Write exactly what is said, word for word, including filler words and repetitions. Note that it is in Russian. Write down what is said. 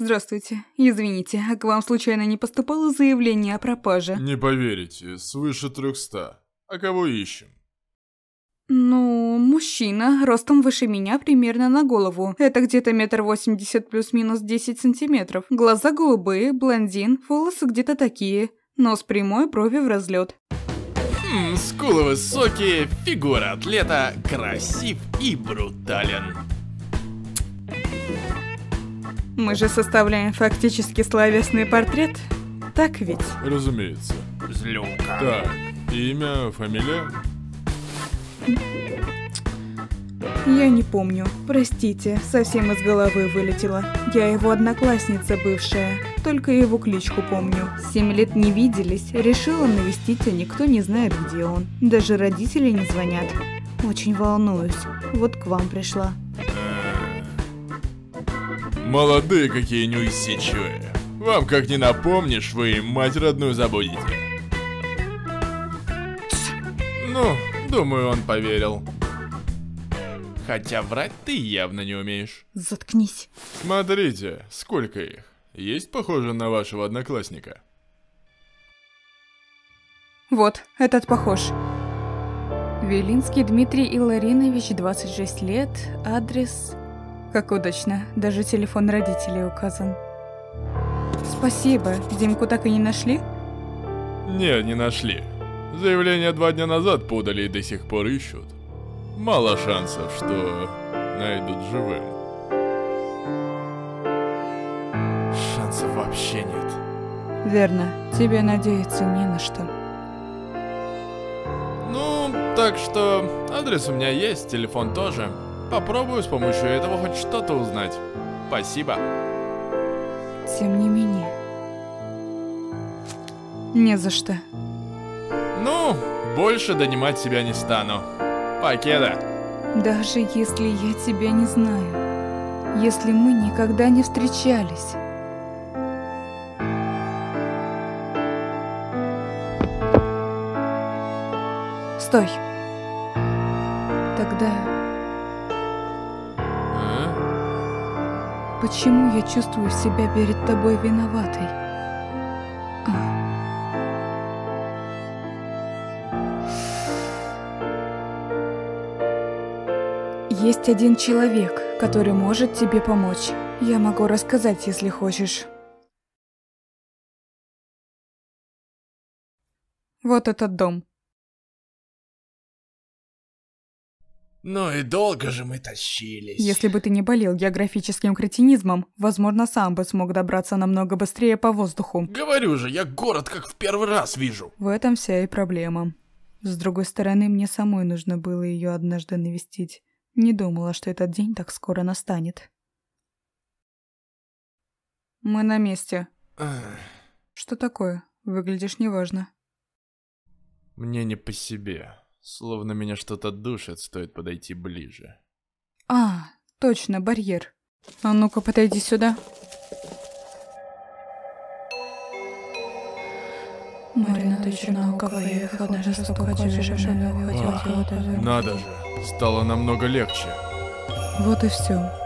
здравствуйте. Извините, а к вам случайно не поступало заявление о пропаже? Не поверите, свыше трехста. А кого ищем? Ну, мужчина, ростом выше меня примерно на голову. Это где-то метр восемьдесят плюс-минус десять сантиметров. Глаза голубые, блондин, волосы где-то такие. Нос прямой, брови в разлет. Хм, скулы высокие, фигура атлета, красив и брутален. Мы же составляем фактически словесный портрет, так ведь? Разумеется. Злюка. Так, имя, фамилия? Я не помню. Простите, совсем из головы вылетело. Я его одноклассница бывшая, только его кличку помню. Семь лет не виделись, решила навестить, а никто не знает, где он. Даже родители не звонят. Очень волнуюсь. Вот к вам пришла. Молодые какие неусидчивые. Вам как не напомнишь, вы мать родную забудете. Ну, думаю, он поверил. Хотя врать ты явно не умеешь. Заткнись. Смотрите, сколько их. Есть похоже на вашего одноклассника? Вот, этот похож. Велинский Дмитрий Илларинович, двадцать шесть лет, адрес... Как удачно, даже телефон родителей указан. Спасибо, Димку так и не нашли? Не, не нашли. Заявление два дня назад подали и до сих пор ищут. Мало шансов, что найдут живым. Шансов вообще нет. Верно, тебе надеяться не на что. Ну, так что адрес у меня есть, телефон тоже. Попробую с помощью этого хоть что-то узнать. Спасибо. Тем не менее. Не за что. Ну, больше донимать себя не стану. Покеда. Даже если я тебя не знаю. Если мы никогда не встречались. Стой. Тогда... А? Почему я чувствую себя перед тобой виноватой? А. Есть один человек, который может тебе помочь. Я могу рассказать, если хочешь. Вот этот дом. Ну и долго же мы тащились. Если бы ты не болел географическим кретинизмом, возможно, сам бы смог добраться намного быстрее по воздуху. Говорю же, я город как в первый раз вижу. В этом вся и проблема. С другой стороны, мне самой нужно было ее однажды навестить. Не думала, что этот день так скоро настанет. Мы на месте. Ах. Что такое? Выглядишь неважно. Мне не по себе. Словно меня что-то душит, стоит подойти ближе. А, точно, барьер. А ну-ка, подойди сюда. Марина, ты черноуковая, холодная, жестокая, Надо же, стало намного легче. Вот и все.